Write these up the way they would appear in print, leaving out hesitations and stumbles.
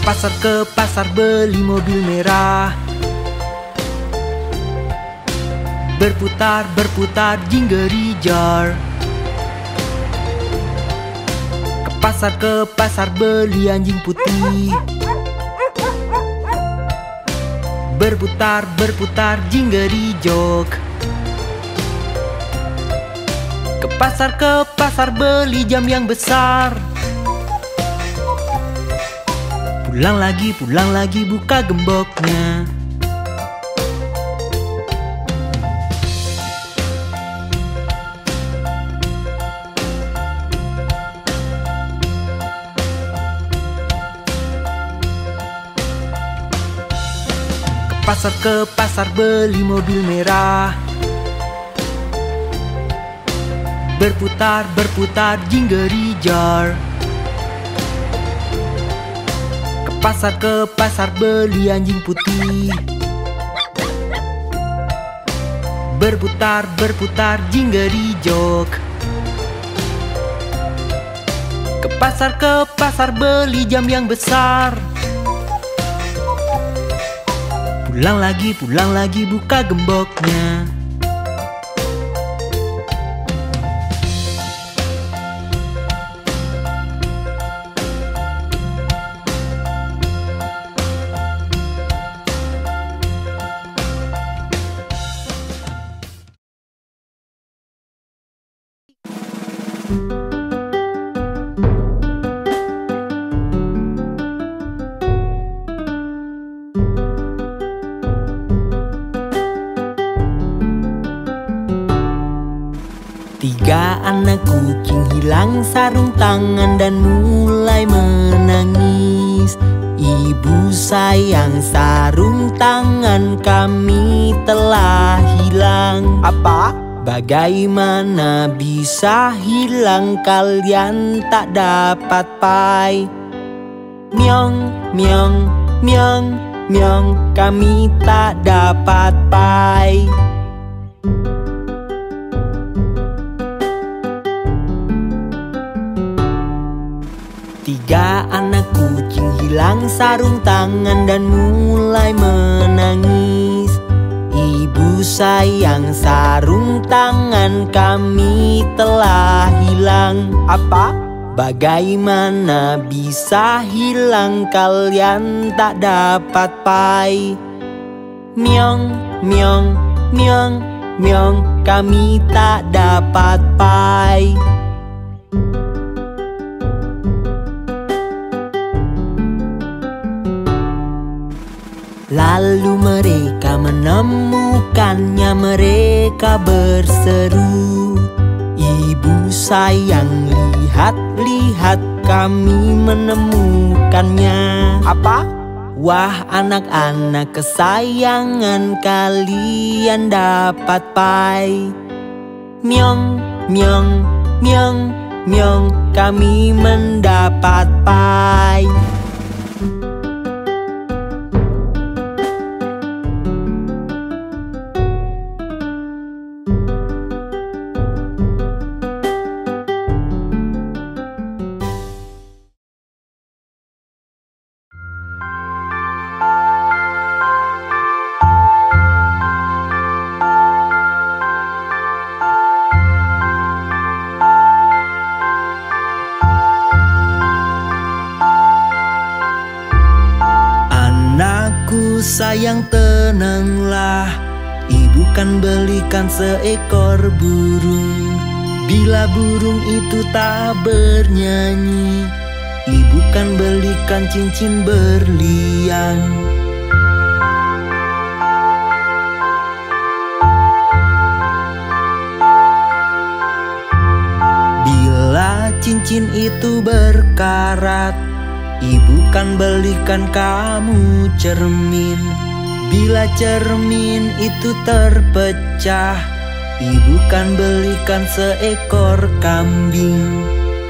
Ke pasar beli mobil merah. Berputar jinggeri jar. Ke pasar beli anjing putih. Berputar jinggeri jok. Ke pasar beli jam yang besar. Pulang lagi buka gemboknya. Ke pasar beli mobil merah. Berputar jinggeri jar. Ke pasar beli anjing putih. Berputar jinggeri jok. Ke pasar beli jam yang besar. Pulang lagi buka gemboknya. Tiga anak kucing hilang sarung tangan dan mulai menangis. Ibu sayang, sarung tangan kami telah hilang. Apa? Bagaimana bisa hilang, kalian tak dapat pai. Myong, myong, myong, myong, kami tak dapat pai. Tiga anak kucing hilang sarung tangan dan mulai menangis. Ibu sayang, sarung tangan kami telah hilang. Apa? Bagaimana bisa hilang, kalian tak dapat pai. Myong, myong, myong, myong, kami tak dapat pai. Lalu mereka menemukannya, mereka berseru, ibu sayang, lihat-lihat kami menemukannya. Apa? Wah anak-anak kesayangan, kalian dapat pai. Myong, myong, myong, myong, kami mendapat pai. Sayang, tenanglah, ibu kan belikan seekor burung. Bila burung itu tak bernyanyi, ibu kan belikan cincin berlian. Bila cincin itu berkarat, ibu kan belikan kamu cermin. Bila cermin itu terpecah, ibu kan belikan seekor kambing.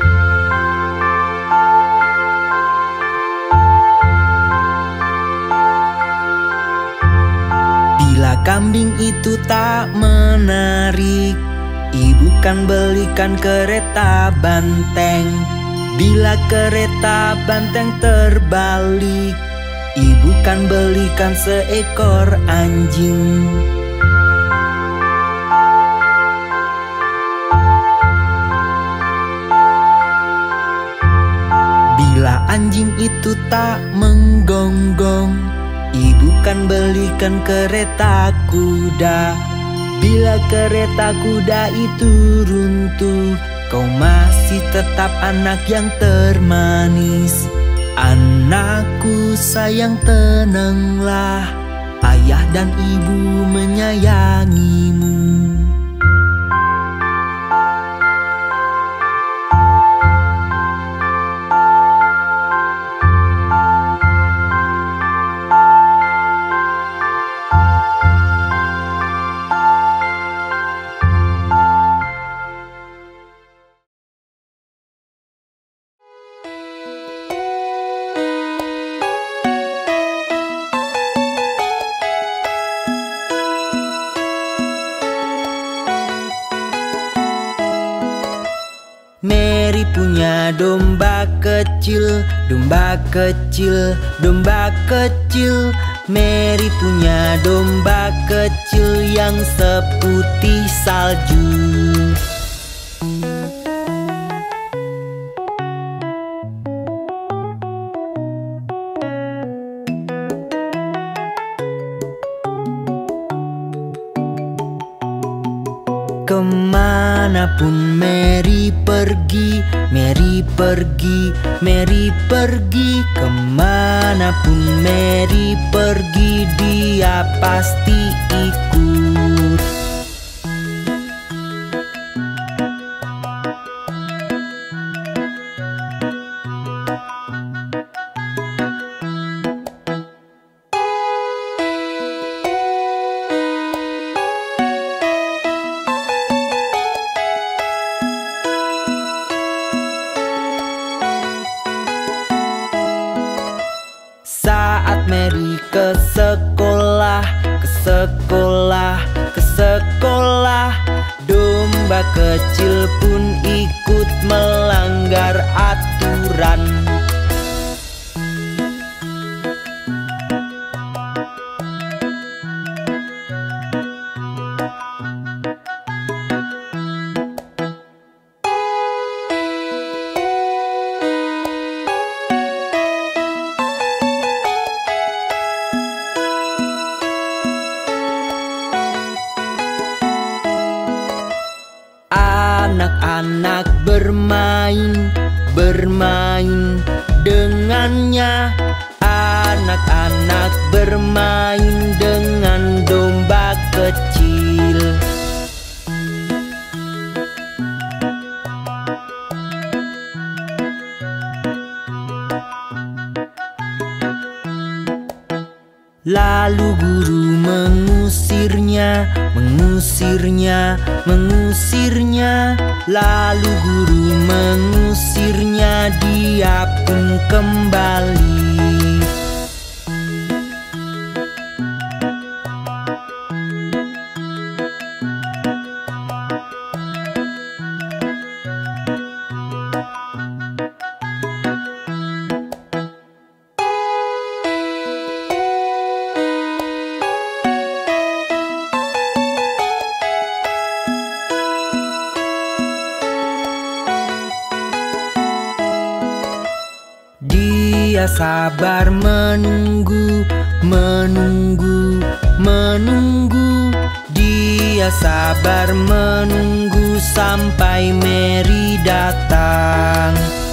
Bila kambing itu tak menarik, ibu kan belikan kereta banteng. Bila kereta banteng terbalik, ibu kan belikan seekor anjing. Bila anjing itu tak menggonggong, ibu kan belikan kereta kuda. Bila kereta kuda itu runtuh, kau masih tetap anak yang termanis. Anakku sayang, tenanglah, ayah dan ibu menyayangimu. Mary punya domba kecil, domba kecil, domba kecil. Mary punya domba kecil yang seputih salju. Kemanapun Mary pergi, Mary pergi, Mary pergi. Kemanapun Mary pergi, dia pasti ikut. Saat Mary ke sekolah, ke sekolah, ke sekolah, domba kecil pun ikut melanggar aturan. Anak-anak bermain, bermain dengannya. Anak-anak bermain dengan domba kecil. Lalu guru mengusirnya, mengusirnya, mengusirnya. Lalu guru mengusirnya, dia pun kembali. Dia sabar menunggu, menunggu, menunggu. Dia sabar menunggu sampai Mary datang.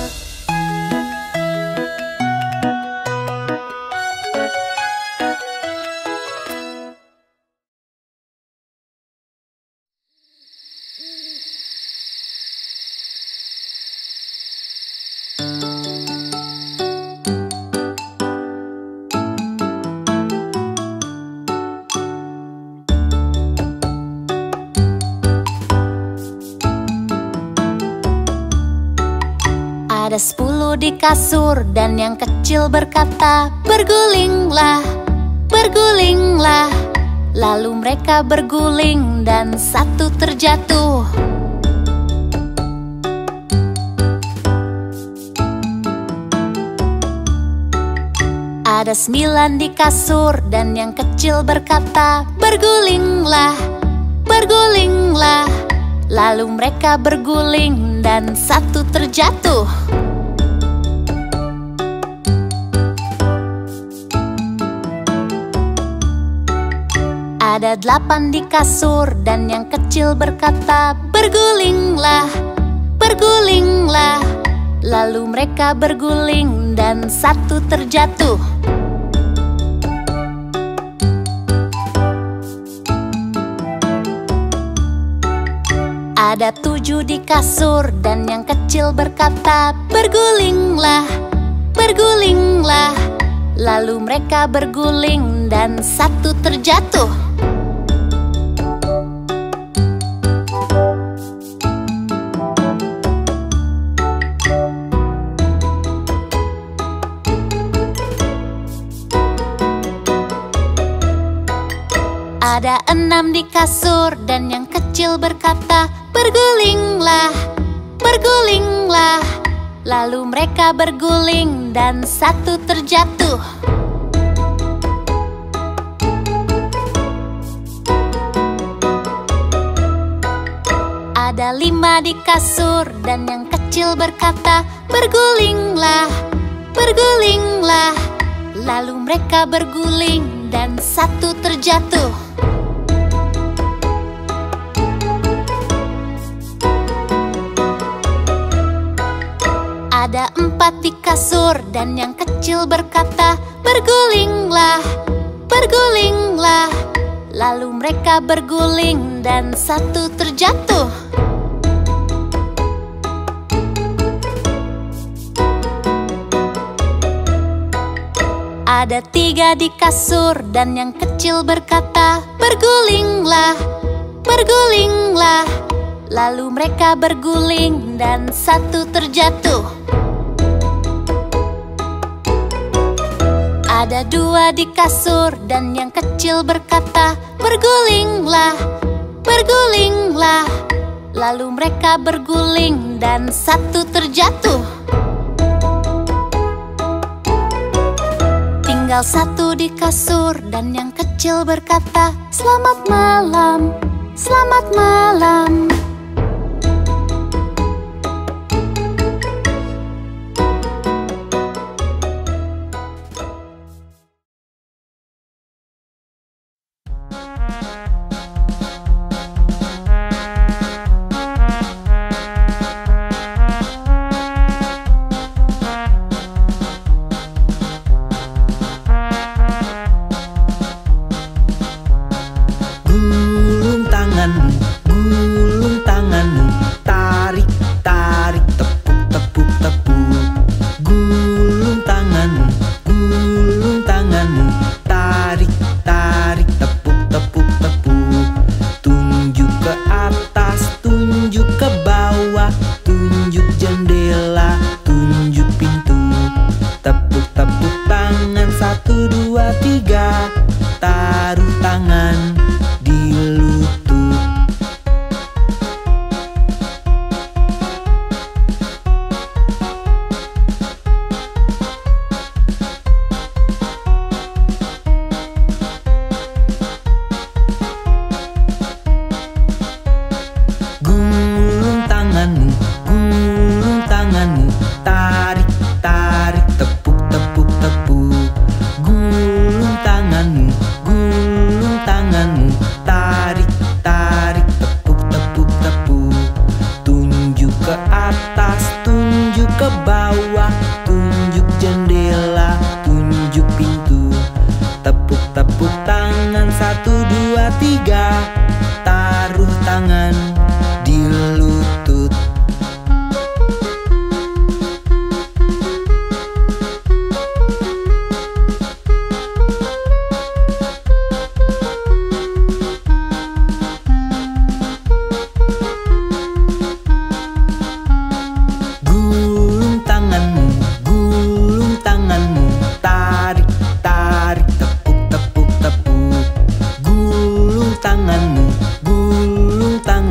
Ada 10 di kasur dan yang kecil berkata, bergulinglah, bergulinglah. Lalu mereka berguling dan satu terjatuh. Ada 9 di kasur dan yang kecil berkata, bergulinglah, bergulinglah. Lalu mereka berguling dan satu terjatuh. Ada 8 di kasur dan yang kecil berkata, bergulinglah, bergulinglah. Lalu mereka berguling dan satu terjatuh. Ada 7 di kasur dan yang kecil berkata, bergulinglah, bergulinglah. Lalu mereka berguling dan satu terjatuh. Ada 6 di kasur dan yang kecil berkata, bergulinglah, bergulinglah. Lalu mereka berguling dan satu terjatuh. Ada 5 di kasur dan yang kecil berkata, bergulinglah, bergulinglah. Lalu mereka berguling dan satu terjatuh. Ada 4 di kasur dan yang kecil berkata, bergulinglah, bergulinglah. Lalu mereka berguling dan satu terjatuh. Ada 3 di kasur dan yang kecil berkata, bergulinglah, bergulinglah. Lalu mereka berguling dan satu terjatuh. Ada 2 di kasur dan yang kecil berkata, bergulinglah, bergulinglah. Lalu mereka berguling dan satu terjatuh. Tinggal 1 di kasur dan yang kecil berkata, selamat malam, selamat malam. Gulung tanganmu, tarik, tarik, tepuk, tepuk, tepuk. Gulung tanganmu, tarik, tarik, tepuk, tepuk, tepuk. Tunjuk ke atas, tunjuk ke bawah, tunjuk jendela, tunjuk pintu. Tepuk, tepuk tangan, 1, 2, 3. Taruh tangan di lutut. Gulung tanganmu, tarik, tarik, tepuk, tepuk, tepuk. Gulung tanganmu, tarik, tarik, tepuk, tepuk, tepuk. Tunjuk ke atas, tunjuk ke bawah, tunjuk jendela, tunjuk pintu. Tepuk, tepuk tangan, 1, 2, 3. Taruh tangan di lutut. Gulung tanganmu, tarik, tarik, tepuk, tepuk, tepuk. Gulung tanganmu,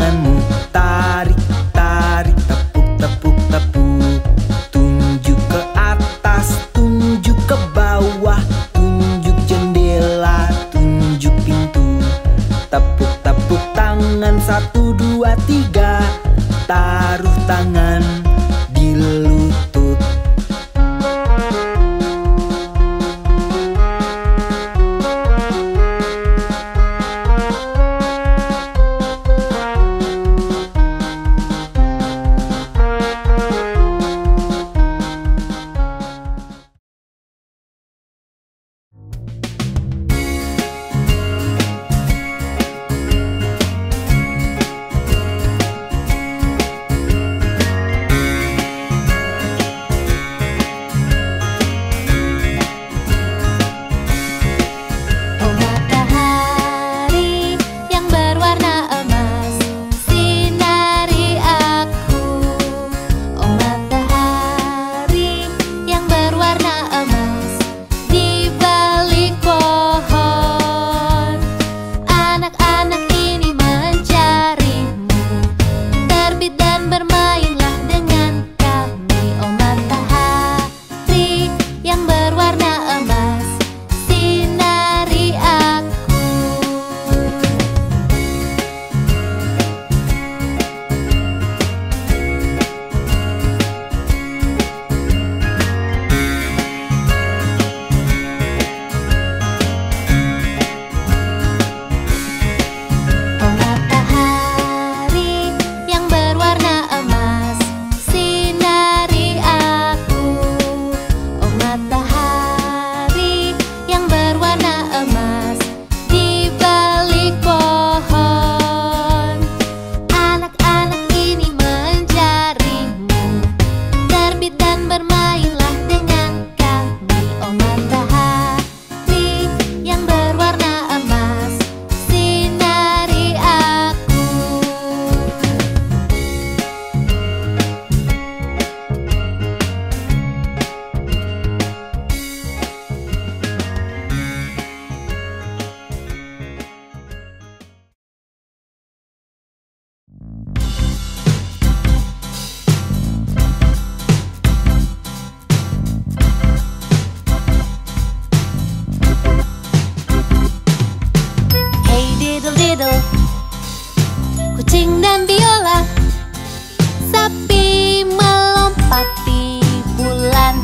sapi melompati bulan.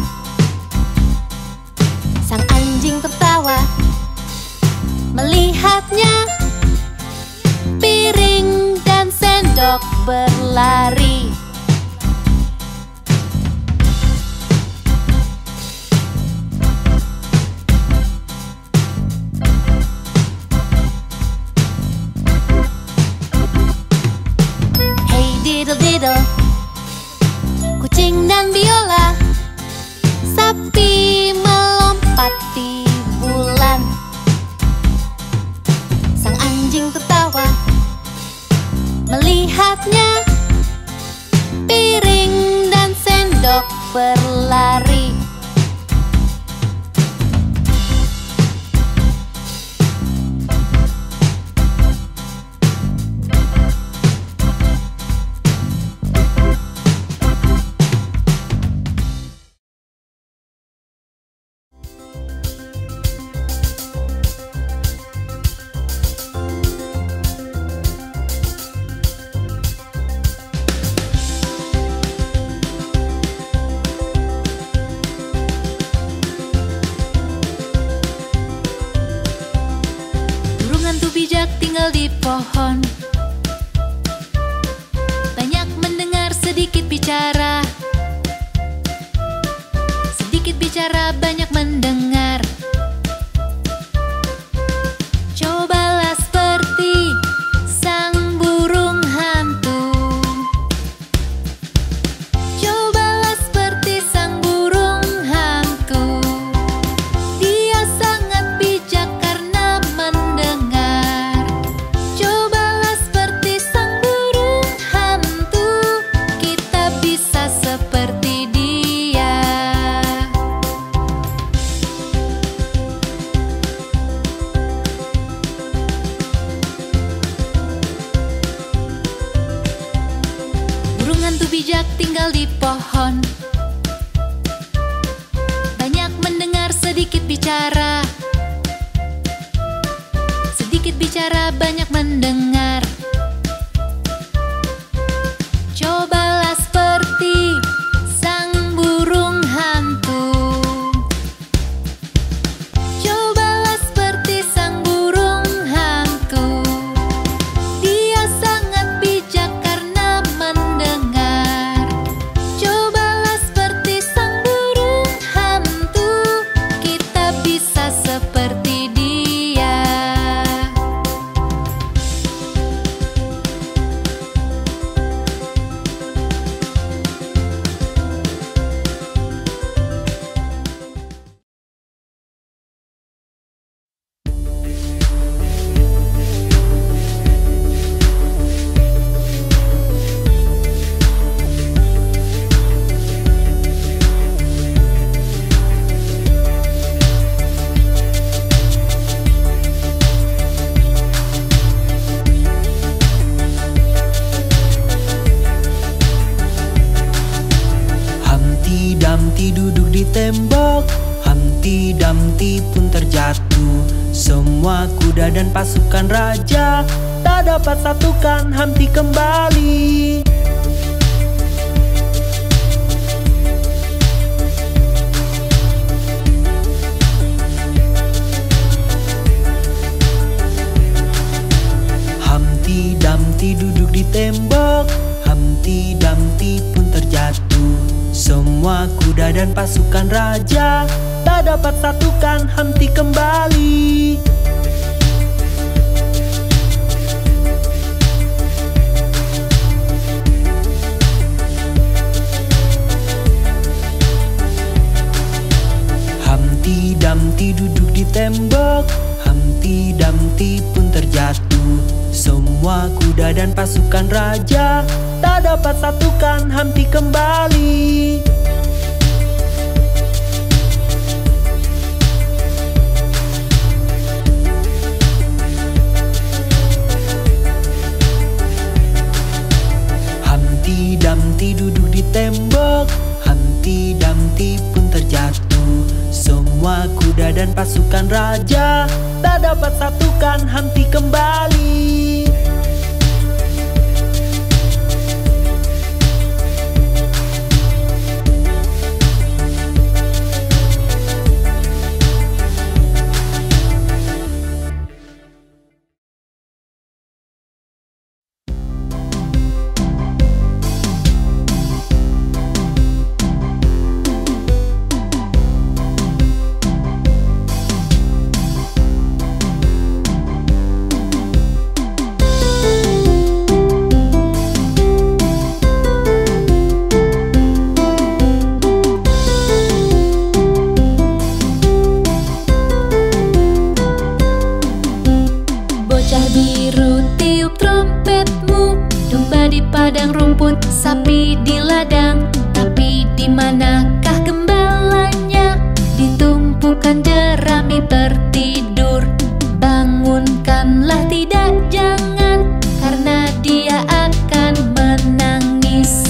Sang anjing tertawa melihatnya, piring dan sendok berlari. Hey diddle diddle, kucing dan biola, sapi melompati bulan. Sang anjing tertawa melihatnya, piring dan sendok berlari. Tinggal di pohon, banyak mendengar, sedikit bicara. Sedikit bicara, banyak mendengar. Cobalah seperti sang burung hantu. Cobalah seperti sang burung hantu. Dia sangat bijak karena mendengar. Cobalah seperti sang burung hantu, kita bisa seperti dia. Burung hantu bijak tinggal di pohon, banyak mendengar, sedikit bicara. Sedikit bicara, banyak mendengar. Cobalah seperti sang burung hantu. Cobalah seperti sang burung hantu. Dia sangat bijak karena mendengar. Cobalah seperti sang burung hantu, kita bisa seperti dia. Humpty Dumpty duduk di tembok, Humpty Dumpty pun terjatuh. Semua kuda dan pasukan raja tak dapat satukan Humpty kembali. Humpty Dumpty duduk di tembok, Humpty Dumpty pun terjatuh. Semua kuda dan pasukan raja tak dapat satukan Humpty kembali. Humpty Dumpty duduk di tembok, Humpty Dumpty pun terjatuh. Semua kuda dan pasukan raja tak dapat satukan Humpty kembali. Humpty Dumpty duduk di tembok, Humpty Dumpty pun terjatuh. Semua kuda dan pasukan raja tak dapat satukan Humpty kembali. di ladang, tapi di manakah gembalanya? Ditumpukan jerami tertidur. Bangunkanlah, tidak jangan, karena dia akan menangis.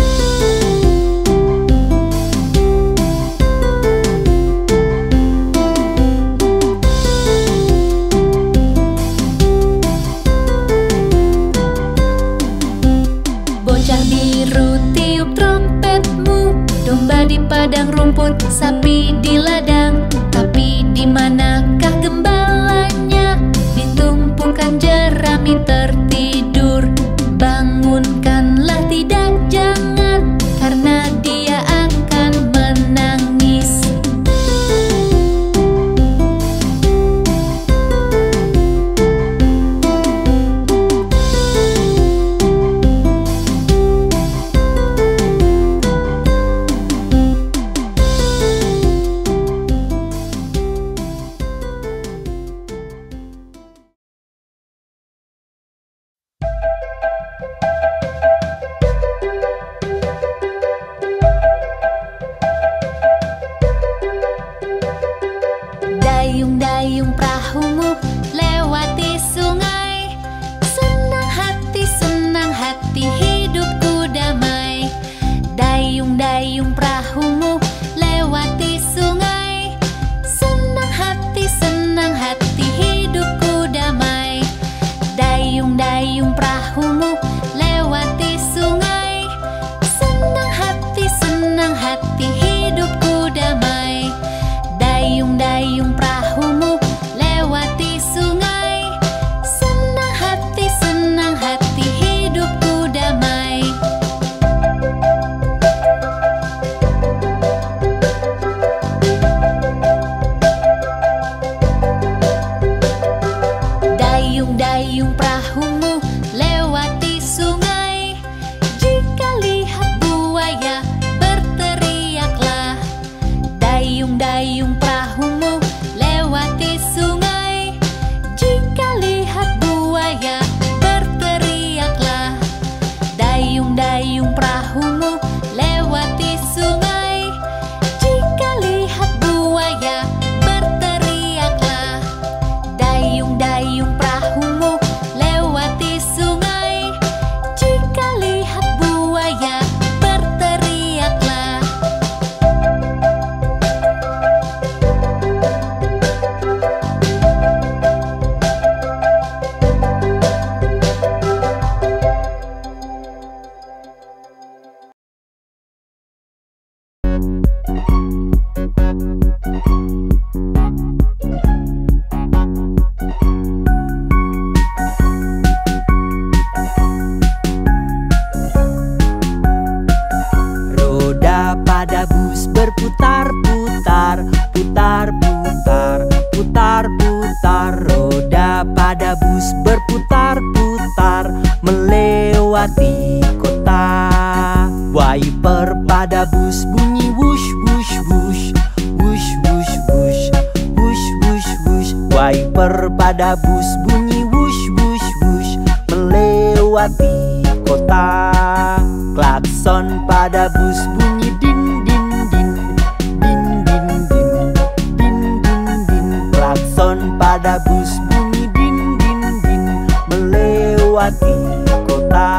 Bocah biru tiup trompetmu, domba di padang rumput, sapi di ladang, tapi di manakah gembalanya? Ditumpukan jerami tertidur. Bangunkanlah, tidak jangan, karena dia akan menangis. Dayung-dayung perahumu lewati sungai. Senang hati hidupku damai. Dayung-dayung perahumu lewati sungai. Senang hati hidupku damai. Dayung-dayung perahumu lewati sungai. Senang hati hidupku damai. Dayung-dayung perahumu lewati sungai. Senang hati hidupku damai. Dayung-dayung perahumu lewati sungai. Jika lihat buaya, berteriaklah. Dayung-dayung perahumu lewati sungai. Jika lihat buaya, berteriaklah. Dayung-dayung perahumu lewati sungai. Jika lihat buaya, berteriaklah. Dayung-dayung perahumu lewati sungai. Jika lihat buaya, berteriaklah. Roda pada bus berputar-putar, putar-putar, putar-putar. Roda pada bus berputar-putar, melewati kota. Wiper pada bus bunyi wush wush wush, wush wush wush, wush wush wush. Wiper pada bus bunyi wush wush wush, melewati kota. Klakson pada bus bunyi din din din, din din din, din din din. Klakson pada bus bunyi din din din, melewati kota.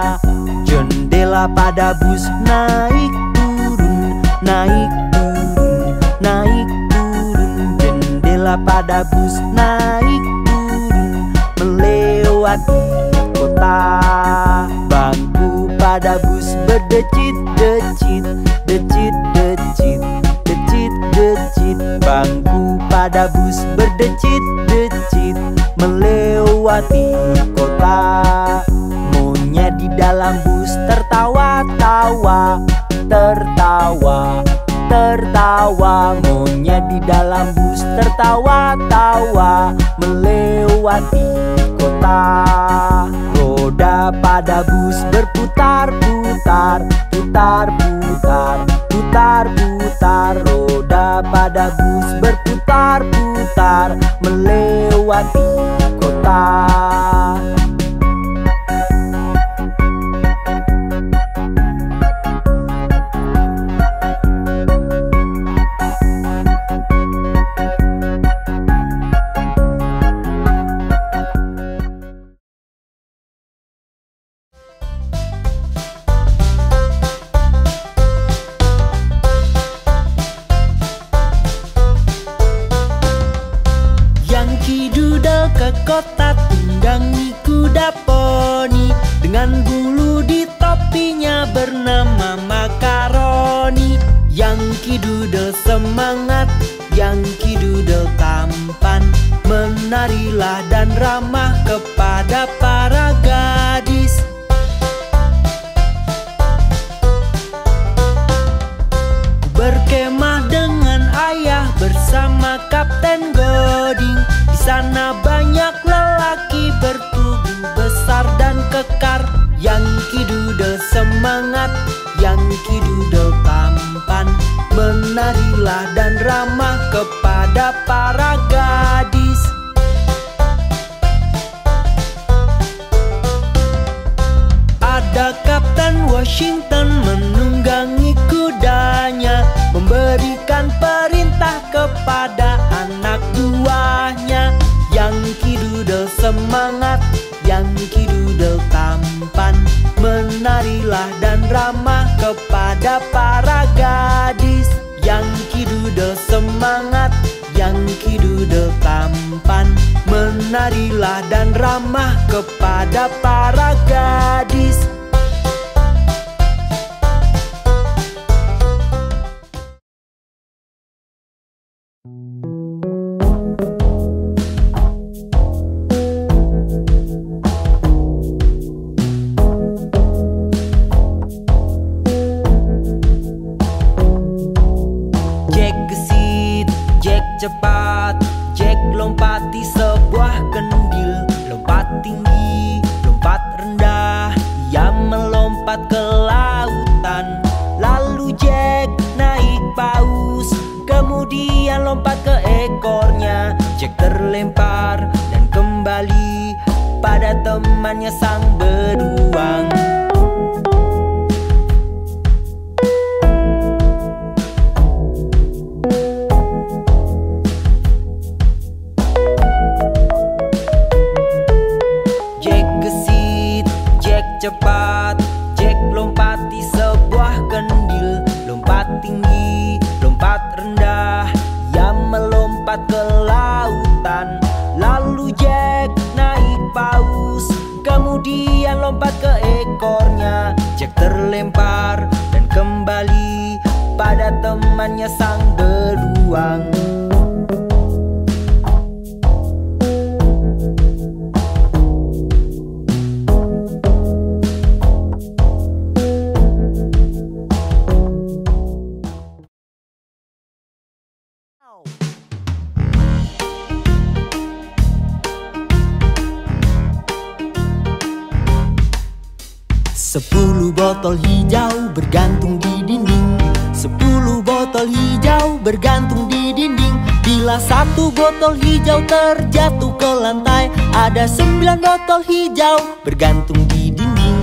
Jendela pada bus naik turun, naik turun, naik turun. Jendela pada bus naik turun, melewati kota. Bangku pada bus berdecit-decit, decit-decit, decit-decit. Bangku pada bus berdecit-decit, melewati kota. Monyet di dalam bus tertawa-tawa, tertawa, tertawa. Monyet di dalam bus tertawa-tawa, melewati kota. Roda pada bus berputar-putar, putar-putar, putar-putar. Roda pada bus berputar-putar, melewati kota. bernama makaroni. Yankee Doodle semangat, Yankee Doodle tampan, menarilah dan ramah kepada para gadis. Berkemah dengan ayah bersama Kapten Goding. Di sana banyak lelaki bertubuh besar dan kekar. Yankee Doodle semangat, Yankee Doodle tampan, menarilah dan ramah kepada para gadis. Ada Kapten Washington menunggangi kudanya, memberikan perintah kepada anak buahnya. Yankee Doodle semangat, Yankee Doodle tampan, menarilah dan ramah kepada para gadis. Yankee Doodle semangat, Yankee Doodle tampan, menarilah dan ramah kepada para gadis. Cepat, Jack lompati sebuah kendil. Lompat tinggi, lompat rendah, ia melompat ke lautan. Lalu Jack naik paus, kemudian lompat ke ekornya. Jack terlempar dan kembali pada temannya sang beruang. Cepat, Jack lompati sebuah kendil. Lompat tinggi, lompat rendah, ia melompat ke lautan. Lalu Jack naik paus, kemudian lompat ke ekornya. Jack terlempar dan kembali pada temannya sang beruang. Sepuluh botol hijau bergantung di dinding. 10 botol hijau bergantung di dinding. Bila satu botol hijau terjatuh ke lantai, ada 9 botol hijau bergantung di dinding.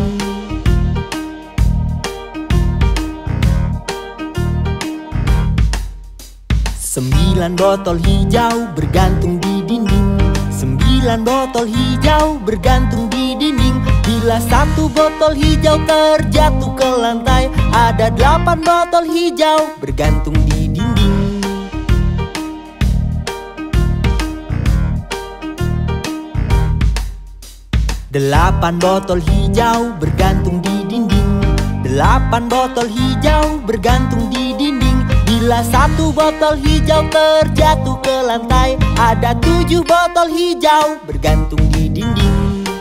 Sembilan botol hijau bergantung di dinding. 9 botol hijau bergantung di dinding. Bila satu botol hijau terjatuh ke lantai, ada 8 botol hijau bergantung di dinding. 8 botol hijau bergantung di dinding. 8 botol hijau bergantung di dinding. Bila satu botol hijau terjatuh ke lantai, ada 7 botol hijau bergantung di dinding.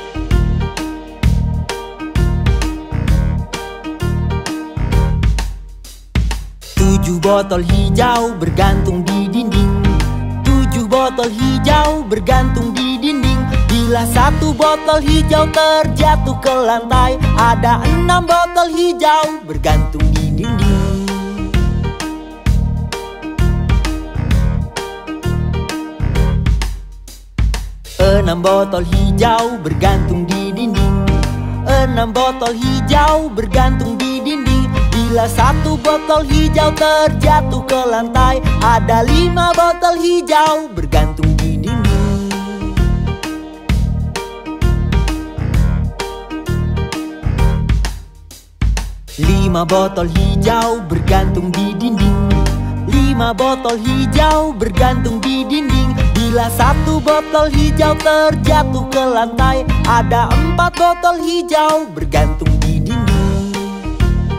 7 botol hijau bergantung di dinding. 7 botol hijau bergantung di dinding. Bila satu botol hijau terjatuh ke lantai, ada 6 botol hijau bergantung di dinding. 6 botol hijau bergantung di dinding. 6 botol hijau bergantung di dinding. Bila satu botol hijau terjatuh ke lantai, ada 5 botol hijau bergantung di dinding. 5 botol hijau bergantung di dinding. 5 botol hijau bergantung di dinding. Bila satu botol hijau terjatuh ke lantai, ada 4 botol hijau bergantung di dinding.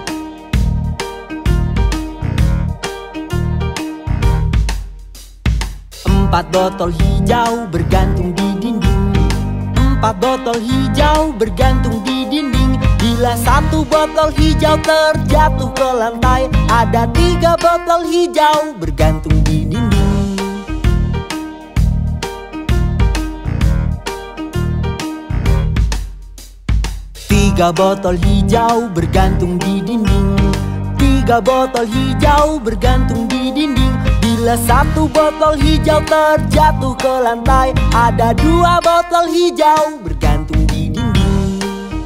4 botol hijau bergantung di dinding. 4 botol hijau bergantung di dinding. Bila 1 botol hijau terjatuh ke lantai, ada 3 botol hijau bergantung di dinding. 3 botol hijau bergantung di dinding. 3 botol hijau bergantung di dinding. Bila 1 botol hijau terjatuh ke lantai, ada 2 botol hijau bergantung di dinding.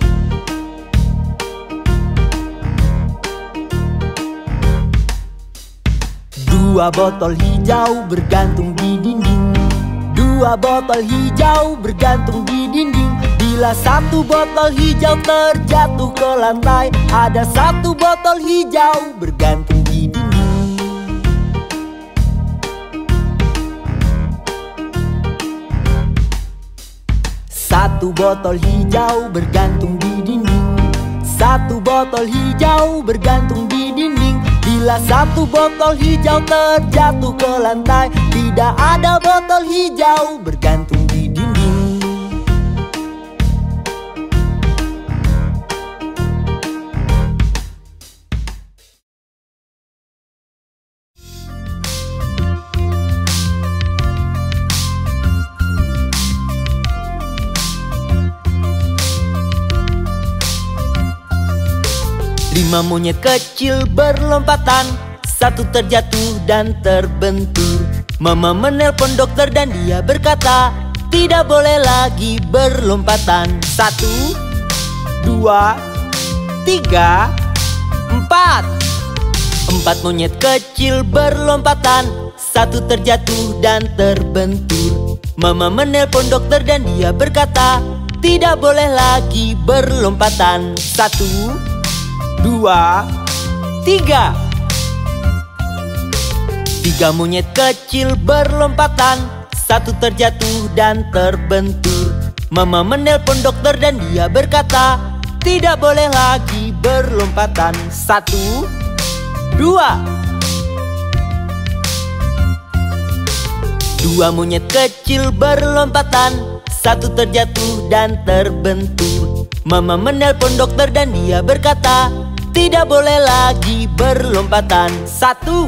2 botol hijau bergantung di dinding. 2 botol hijau bergantung di dinding. Bila 1 botol hijau terjatuh ke lantai, ada 1 botol hijau bergantung di dinding. 1 botol hijau bergantung di dinding. 1 botol hijau bergantung di dinding. Bila 1 botol hijau terjatuh ke lantai, tidak ada botol hijau bergantung di dinding. 5 monyet kecil berlompatan, 1 terjatuh dan terbentur. Mama menelpon dokter dan dia berkata, tidak boleh lagi berlompatan. 1, 2, 3, 4. 4 monyet kecil berlompatan, 1 terjatuh dan terbentur. Mama menelpon dokter dan dia berkata, tidak boleh lagi berlompatan. 1, 2, 3. 3 monyet kecil berlompatan, 1 terjatuh dan terbentur. Mama menelpon dokter dan dia berkata, tidak boleh lagi berlompatan. 1, 2. 2 monyet kecil berlompatan, 1 terjatuh dan terbentur. Mama menelpon dokter dan dia berkata, tidak boleh lagi berlompatan. 1.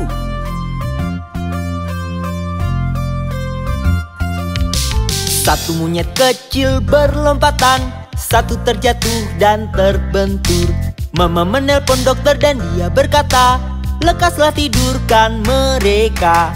1 monyet kecil berlompatan, 1 terjatuh dan terbentur. Mama menelpon dokter dan dia berkata, lekaslah tidurkan mereka.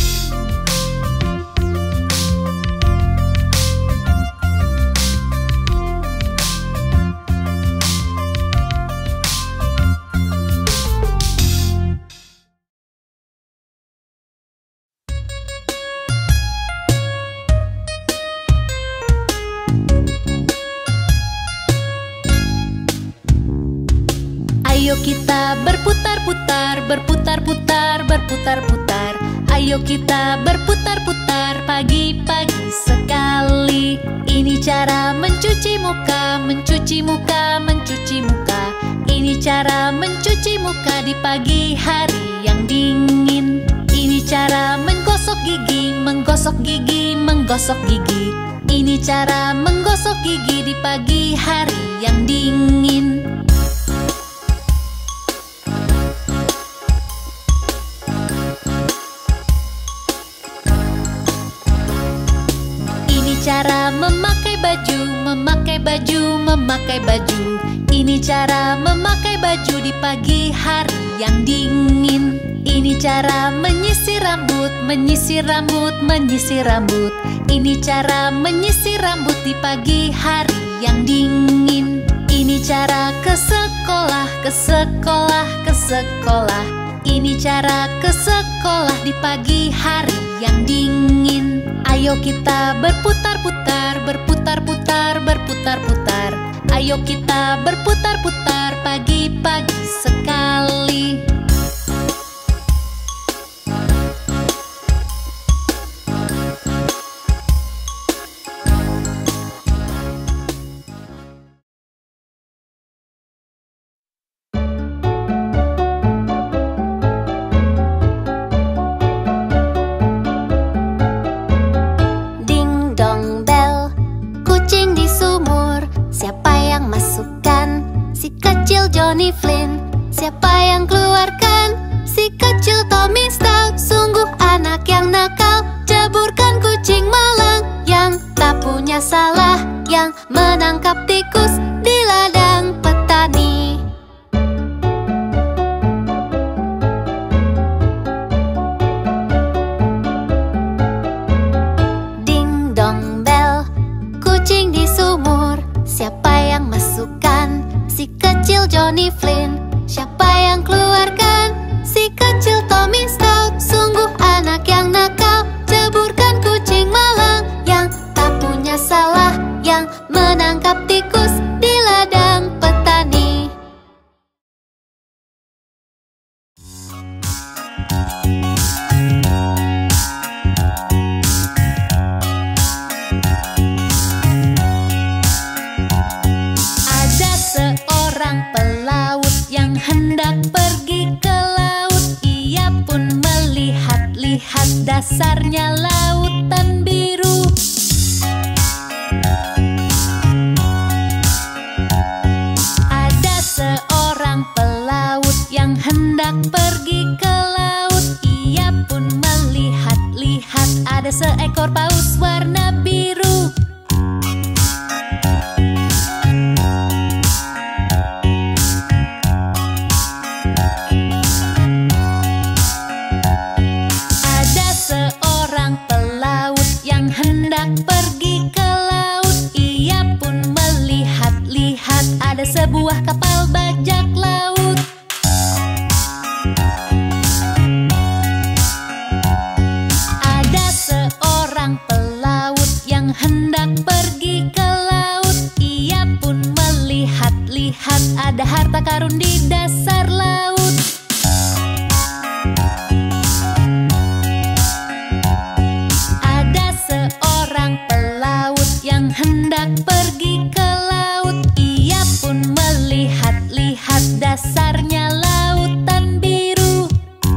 Ayo kita berputar-putar, berputar-putar, berputar-putar. Ayo kita berputar-putar pagi-pagi sekali. Ini cara mencuci muka, mencuci muka, mencuci muka. Ini cara mencuci muka di pagi hari yang dingin. Ini cara menggosok gigi, menggosok gigi, menggosok gigi. Ini cara menggosok gigi di pagi hari yang dingin. Cara memakai baju, memakai baju, memakai baju. Ini cara memakai baju di pagi hari yang dingin. Ini cara menyisir rambut, menyisir rambut, menyisir rambut. Ini cara menyisir rambut di pagi hari yang dingin. Ini cara ke sekolah, ke sekolah, ke sekolah. Ini cara ke sekolah di pagi hari yang dingin. Ayo kita berputar-putar, berputar-putar, berputar-putar. Ayo kita berputar-putar pagi-pagi sekali. Siapa yang keluarkan? Si kecil Tommy Stout. Sungguh anak yang nakal. Ceburkan kucing malang yang tak punya salah, yang menangkap tikus di ladang petani. Ding dong bel, kucing di sumur. Siapa yang masukkan? Si kecil Johnny Flynn. Siapa yang keluarkan? Si kecil Tommy Stout. Sungguh anak yang nakal. Ceburkan kucing malang yang tak punya salah, yang menangkap tikus di ladang petani. Ada seorang pelaut yang hendak pergi ke laut. Ia pun melihat-lihat dasarnya lautan biru. Ada seorang pelaut yang hendak pergi ke laut. Ia pun melihat-lihat ada seekor paus warna biru. Ada seorang pelaut yang hendak pergi ke laut. Ia pun melihat-lihat ada sebuah kapal bajak laut. Ada seorang pelaut yang hendak pergi ke laut. Ia pun melihat-lihat ada harta karun di dasar laut. Ada seorang pelaut yang hendak pergi ke laut. Ia pun melihat-lihat dasarnya lautan biru.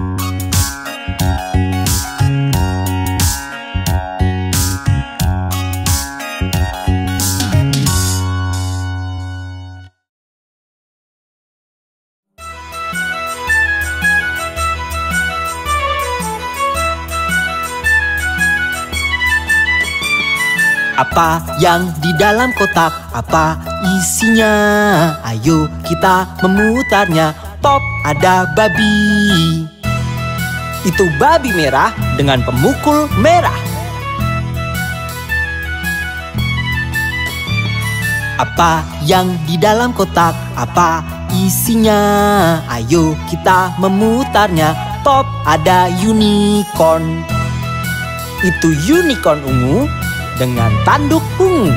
Apa yang di dalam kotak? Apa isinya? Ayo kita memutarnya. Pop, ada babi. Itu babi merah dengan pemukul merah. Apa yang di dalam kotak? Apa isinya? Ayo kita memutarnya. Pop, ada unicorn. Itu unicorn ungu dengan tanduk ungu.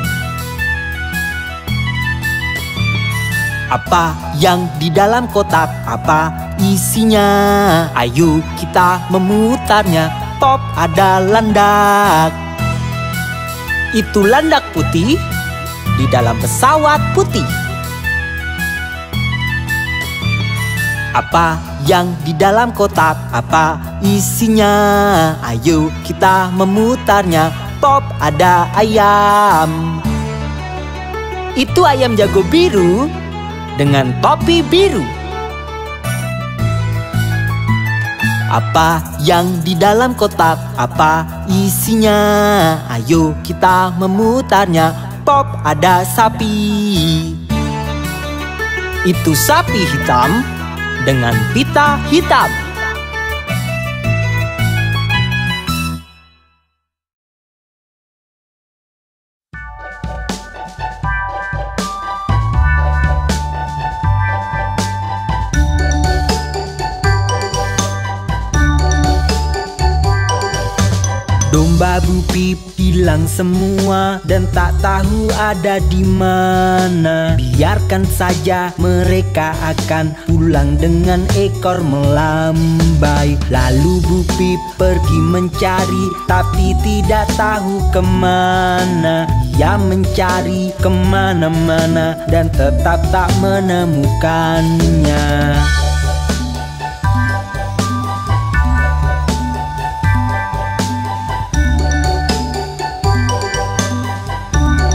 Apa yang di dalam kotak? Apa isinya? Ayo kita memutarnya. Pop, ada landak. Itu landak putih di dalam pesawat putih. Apa yang di dalam kotak? Apa isinya? Ayo kita memutarnya. Pop, ada ayam. Itu ayam jago biru dengan topi biru. Apa yang di dalam kotak? Apa isinya? Ayo kita memutarnya. Pop, ada sapi. Itu sapi hitam dengan pita hitam. Domba Bupip hilang semua dan tak tahu ada di mana. Biarkan saja, mereka akan pulang dengan ekor melambai. Lalu Bupip pergi mencari tapi tidak tahu kemana. Ia mencari kemana-mana dan tetap tak menemukannya.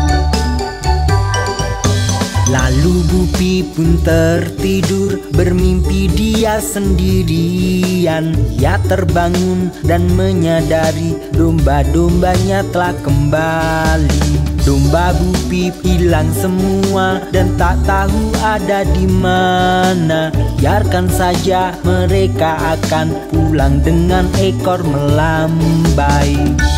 Lalu Bupip pun tertidur bermimpi Tapi dia sendirian, ia terbangun dan menyadari domba-dombanya telah kembali. Domba Bupip hilang semua dan tak tahu ada di mana. Biarkan saja, mereka akan pulang dengan ekor melambai.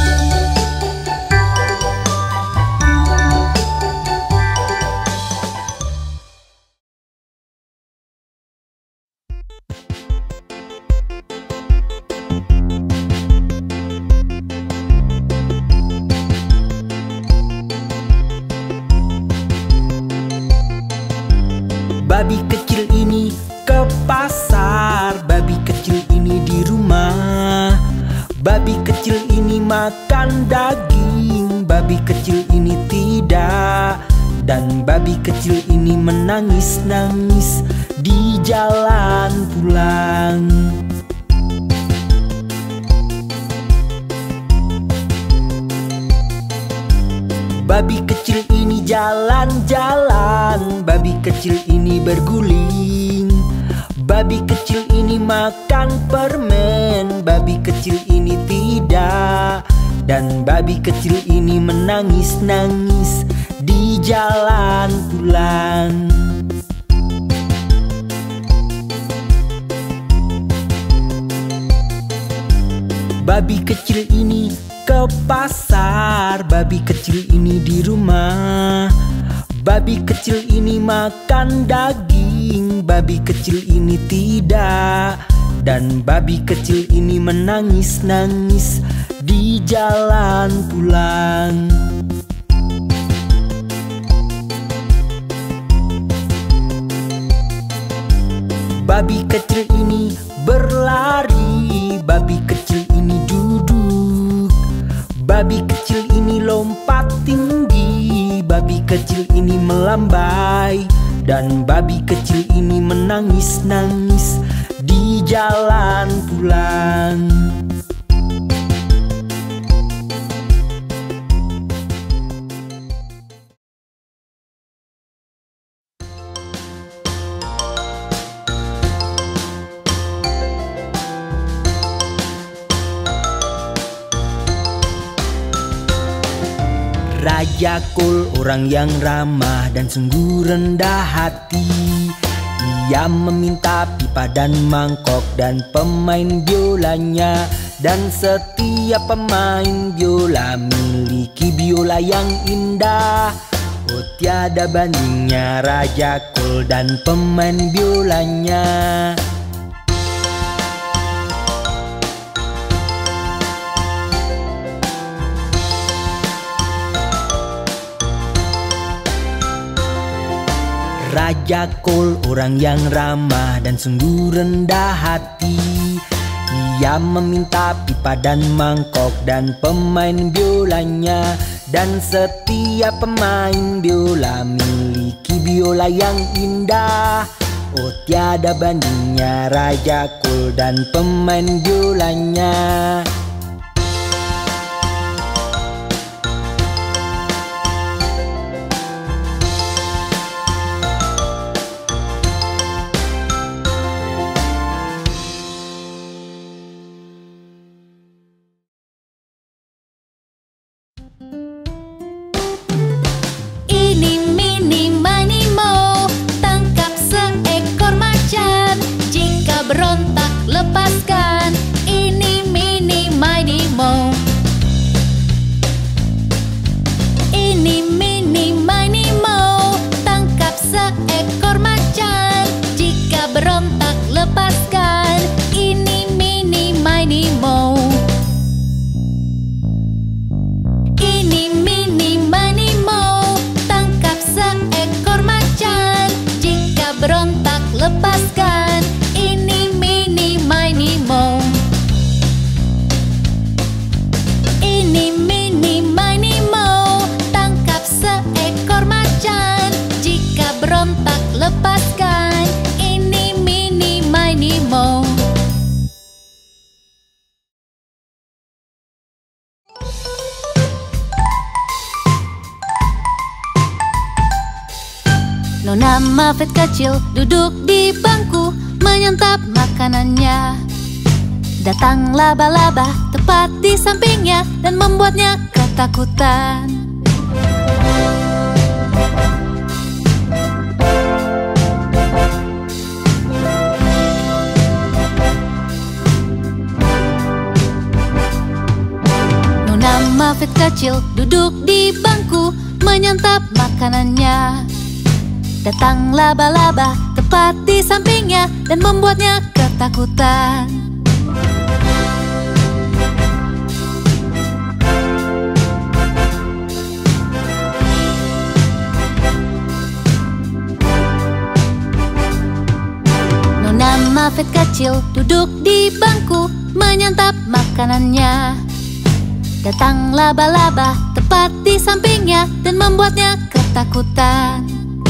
Babi kecil ini ke pasar, babi kecil ini di rumah. Babi kecil ini makan daging, babi kecil ini tidak. Dan babi kecil ini menangis-nangis di jalan pulang. Babi kecil ini jalan-jalan, babi kecil ini berguling. Babi kecil ini makan permen, babi kecil ini tidak. Dan babi kecil ini menangis-nangis di jalan pulang. Babi kecil ini ke pasar, babi kecil ini di rumah. Babi kecil ini makan daging, babi kecil ini tidak. Dan babi kecil ini menangis-nangis di jalan pulang. Babi kecil ini berlari, babi kecil ini duduk. Babi kecil ini lompat tinggi, babi kecil ini melambai. Dan babi kecil ini menangis-nangis di jalan pulang. Raja Kol orang yang ramah dan sungguh rendah hati. Ia meminta pipa dan mangkok dan pemain biolanya. Dan setiap pemain biola miliki biola yang indah. Oh tiada bandingnya Raja Kol dan pemain biolanya. Raja Kol orang yang ramah dan sungguh rendah hati. Ia meminta pipa dan mangkok dan pemain biolanya. Dan setiap pemain biola miliki biola yang indah. Oh tiada bandingnya Raja Kol dan pemain biolanya. Lepaskan, ini mini mini mo. Ini mini mini mo, tangkap seekor macan. Jika berontak lepaskan, ini mini mini mo. Ini mini mini mo, tangkap seekor macan. Jika berontak lepaskan, ini mini mini mo. Ini mini mini mo, tangkap seekor macan. Jika berontak lepaskan, ini mini mini mo. Nona Muffet kecil duduk di bangku, menyantap makanannya. Datang laba-laba tepat di sampingnya dan membuatnya ketakutan. Nona Muffet kecil duduk di bangku menyantap makanannya. Datang laba-laba tepat di sampingnya dan membuatnya ketakutan. Nona Muffet kecil duduk di bangku menyantap makanannya. Datang laba-laba tepat di sampingnya dan membuatnya ketakutan.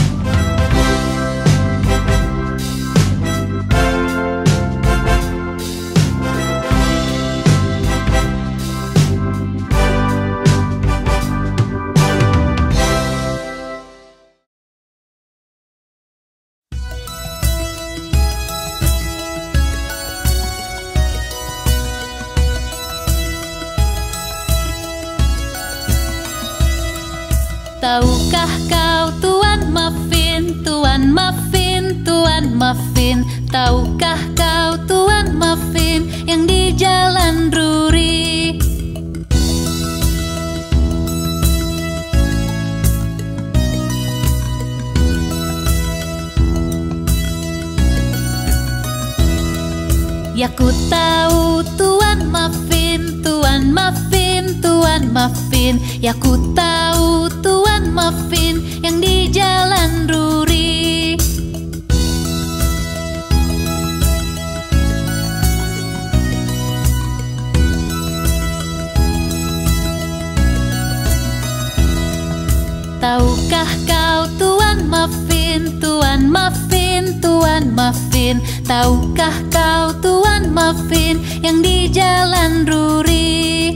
Tahukah kau Tuan Muffin, Tuan Muffin, Tuan Muffin? Tahukah kau Tuan Muffin yang di Jalan Drury? Ya ku tahu Tuan Muffin, Tuan Muffin, Tuan Muffin. Ya ku tahu Tuan Muffin yang di Jalan Drury. Tahukah kau Tuan Muffin, Tuan Muffin, Tuan Muffin? Tahukah kau Tuan Muffin yang di Jalan Drury?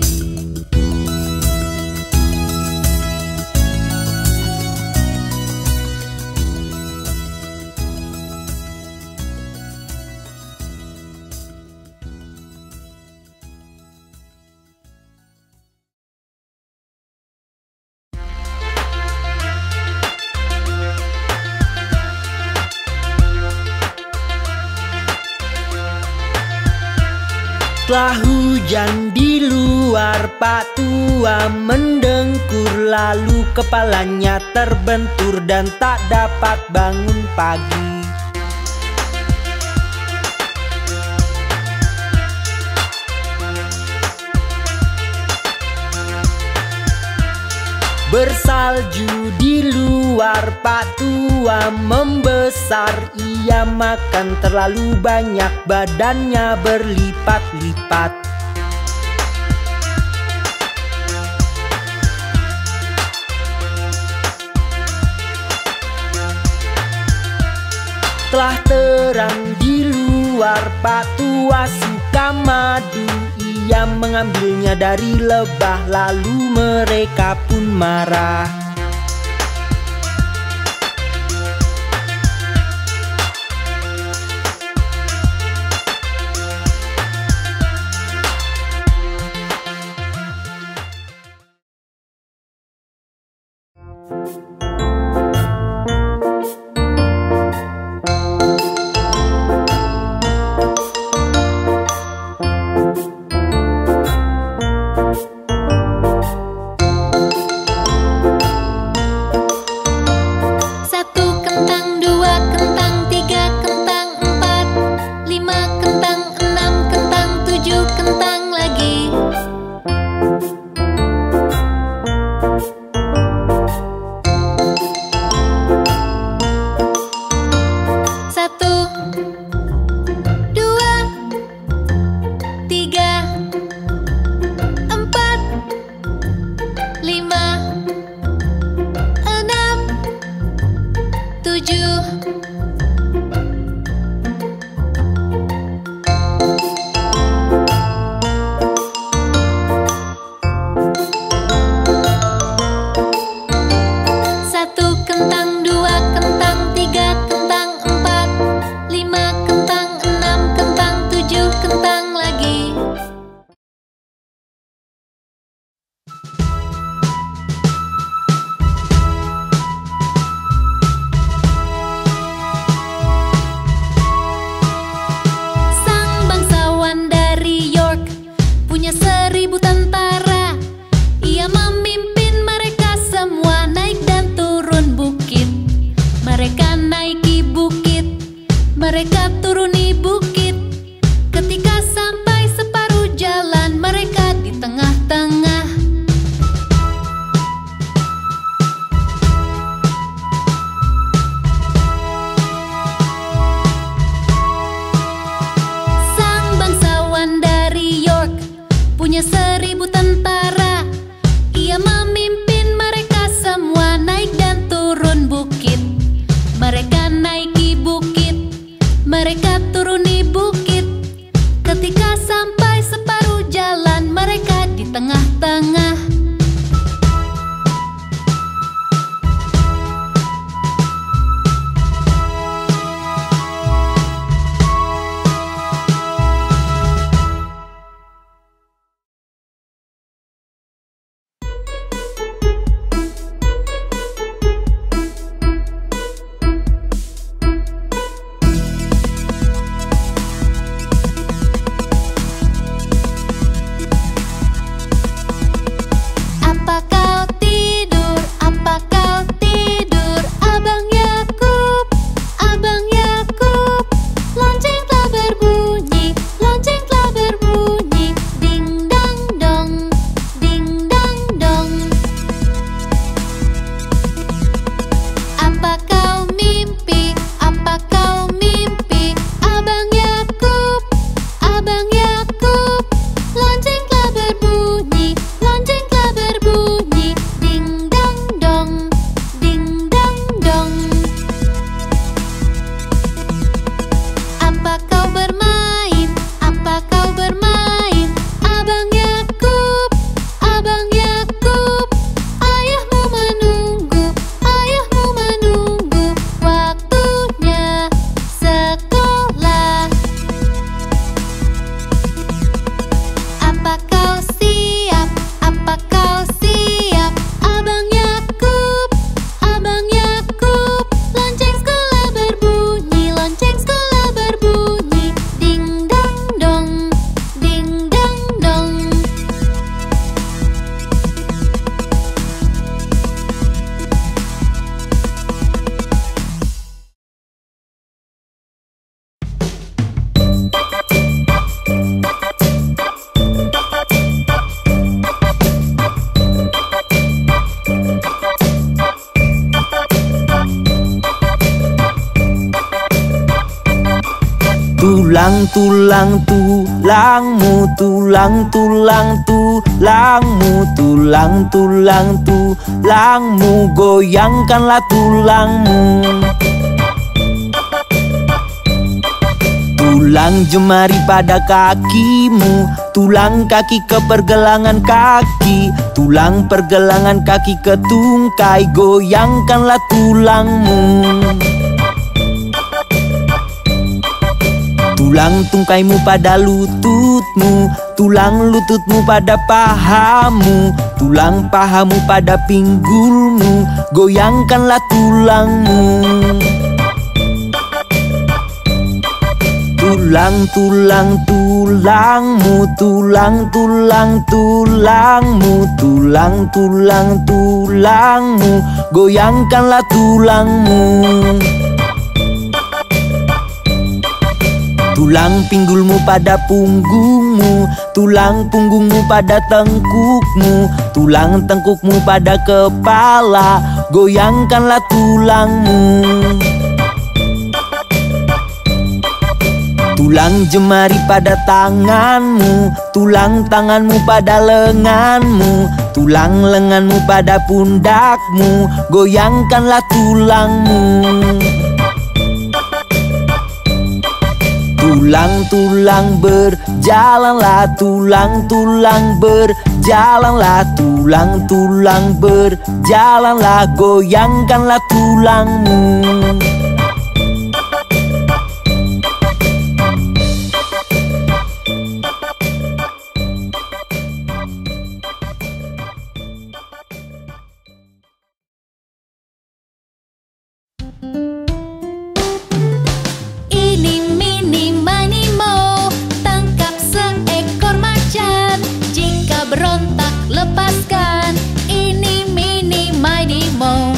Setelah hujan di luar, Pak Tua mendengkur. Lalu kepalanya terbentur dan tak dapat bangun pagi. Bersalju di luar, Pak Tua membesar. Ia makan terlalu banyak, badannya berlipat-lipat. Telah terang di luar, Pak Tua suka madu. Ia mengambilnya dari lebah, lalu mereka pun marah. punya 1000 tentara. Ia memimpin mereka semua naik dan turun bukit. Mereka naiki bukit, mereka turuni bukit. Ketika sampai separuh jalan, mereka di tengah-tengah. Tulang, tulang, tulangmu, tulang, tulang, tulangmu, tulang, tulang, tulangmu, goyangkanlah tulangmu. Tulang jemari pada kakimu, tulang kaki ke pergelangan kaki, tulang pergelangan kaki ke tungkai, goyangkanlah tulangmu. Tulang tungkaimu pada lututmu, tulang lututmu pada pahamu, tulang pahamu pada pinggulmu, goyangkanlah tulangmu. Tulang, tulang, tulangmu, tulang, tulang, tulangmu, tulang, tulang, tulangmu, goyangkanlah tulangmu. Tulang pinggulmu pada punggungmu, tulang punggungmu pada tengkukmu, tulang tengkukmu pada kepala, goyangkanlah tulangmu. Tulang jemari pada tanganmu, tulang tanganmu pada lenganmu, tulang lenganmu pada pundakmu, goyangkanlah tulangmu. Tulang-tulang berjalanlah, tulang-tulang berjalanlah, tulang-tulang berjalanlah, goyangkanlah tulangmu. Berontak, lepaskan. Ini mini mini mo.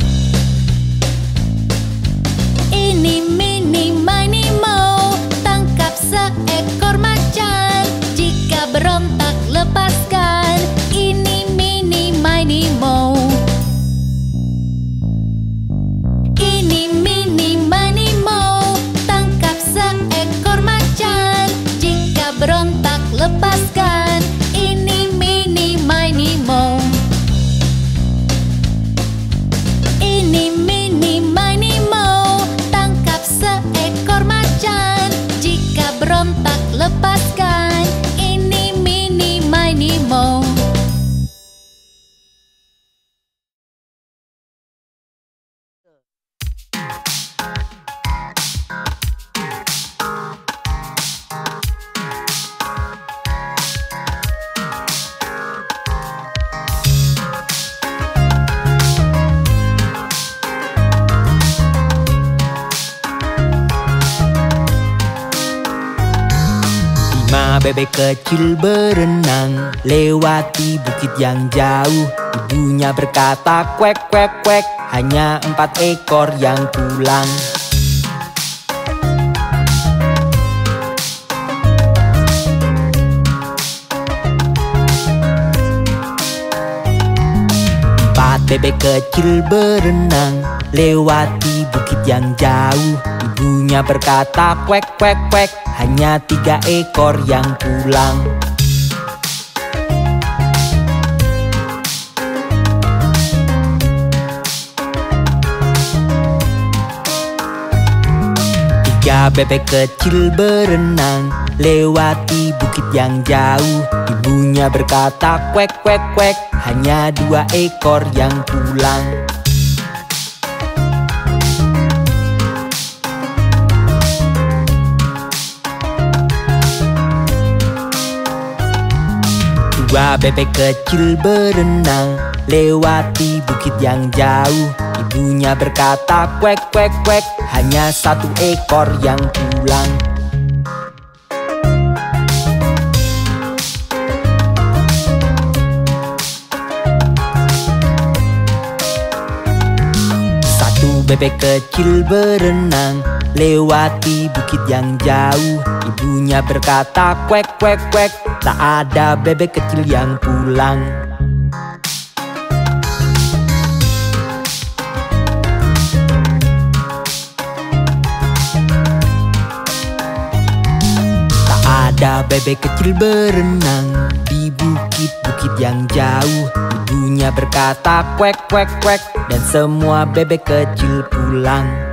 Ini mini mini mo. Tangkap seekor macan. Jika berontak, lepaskan. Ini mini mini mo. Ini mini mini mo. Tangkap seekor macan. Jika berontak, lepaskan. berontak, lepaskan. Ini mini miny mo. Lima bebek kecil berenang lewati bukit yang jauh. Ibunya berkata kuek kuek kuek, hanya 4 ekor yang pulang. Empat bebek kecil berenang lewati bukit yang jauh. Ibunya berkata kuek kuek kuek, hanya 3 ekor yang pulang. Tiga bebek kecil berenang lewati bukit yang jauh. Ibunya berkata kuek kuek kuek, hanya 2 ekor yang pulang. Dua bebek kecil berenang lewati bukit yang jauh. Ibunya berkata kuek kuek kuek, hanya 1 ekor yang pulang. Satu bebek kecil berenang lewati bukit yang jauh. Ibunya berkata kuek kuek kuek, tak ada bebek kecil yang pulang. Tak ada bebek kecil berenang di bukit-bukit yang jauh. Ibunya berkata kuek kuek kuek, dan semua bebek kecil pulang.